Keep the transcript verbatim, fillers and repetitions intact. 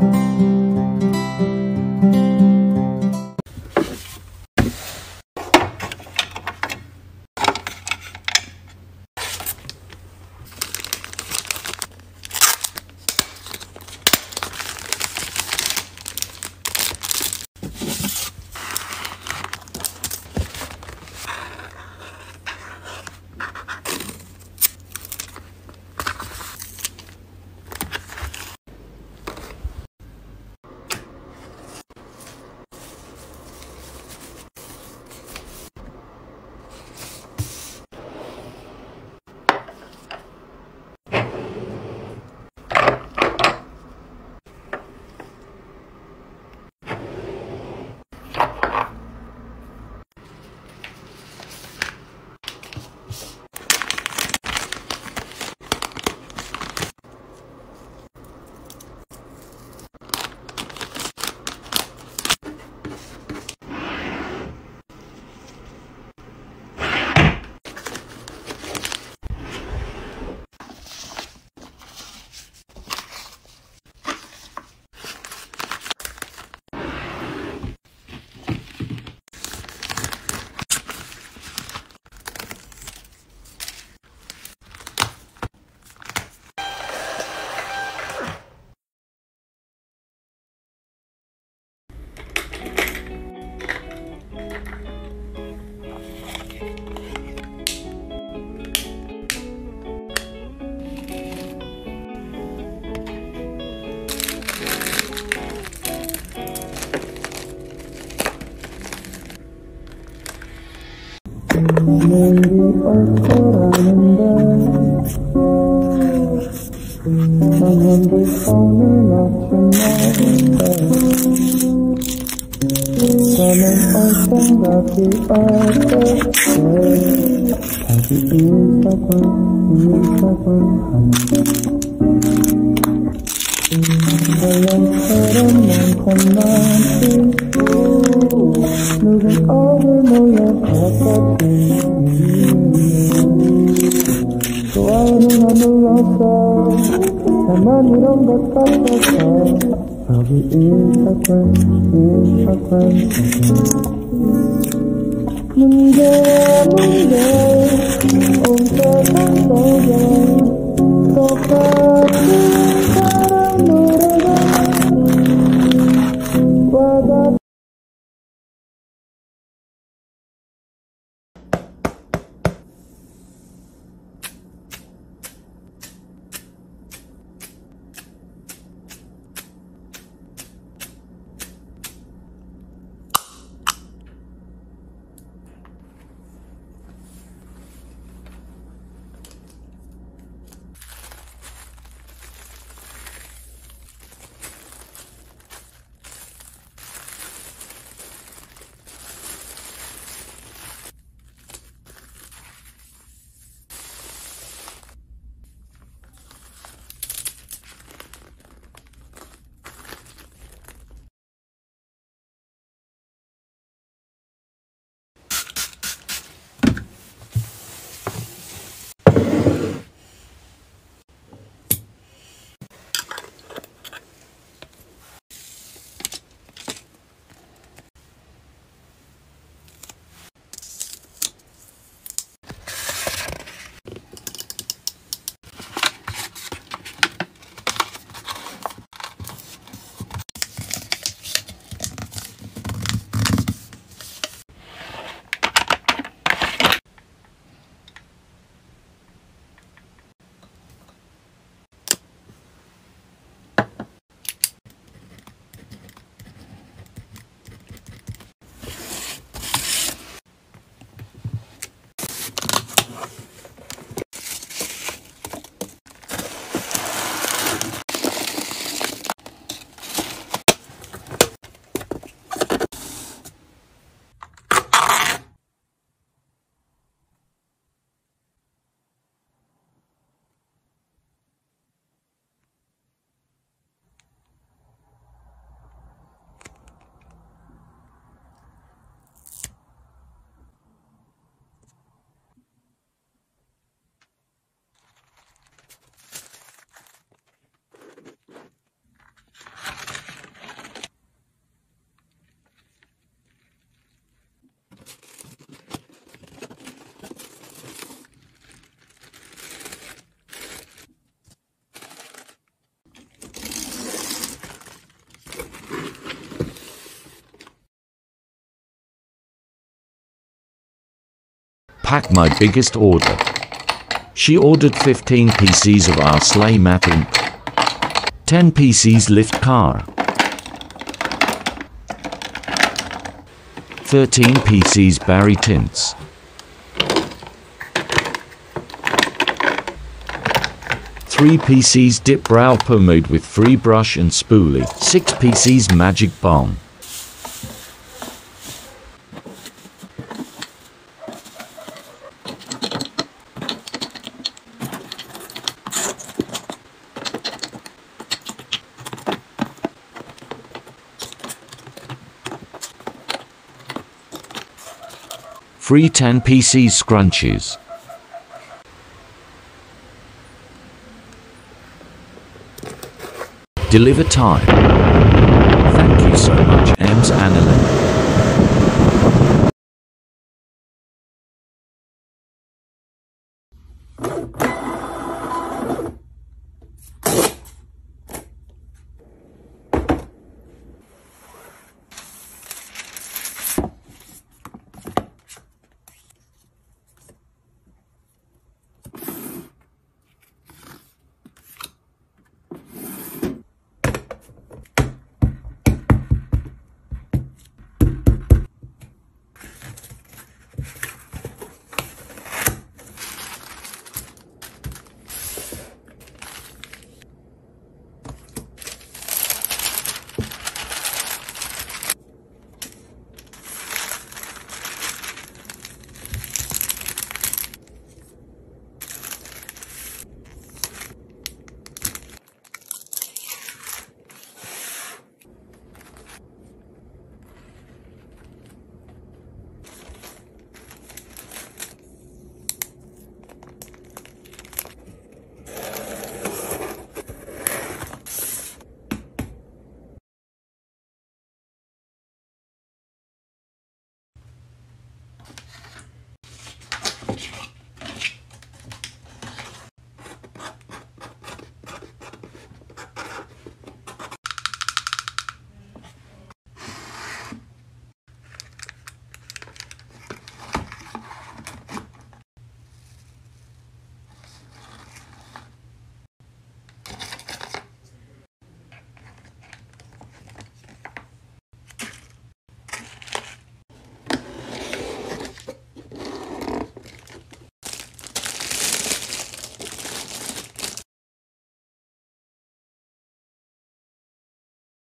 내일이 올 거라는데 영원히 오늘 맞춘 날인데 너는 올 생각이 어때 다시 이사군 이사군 하는 모양처럼 많던 맛이 누군 오늘 몰려갔었지 좋아요는 안 눌렀어 나만 이런 것 같았어 저기 인사관 인사관 문제야 문제 온 세상 속에 똑같은 사랑 노래가 와닿 pack my biggest order. She ordered fifteen P Cs of our sleigh mat imp, ten P Cs lift car, thirteen P Cs berry tints, three P Cs dip brow pomade with free brush and spoolie, six P Cs magic balm, free ten P Cs scrunchies. Deliver time. Thank you so much, Ems Annalyn.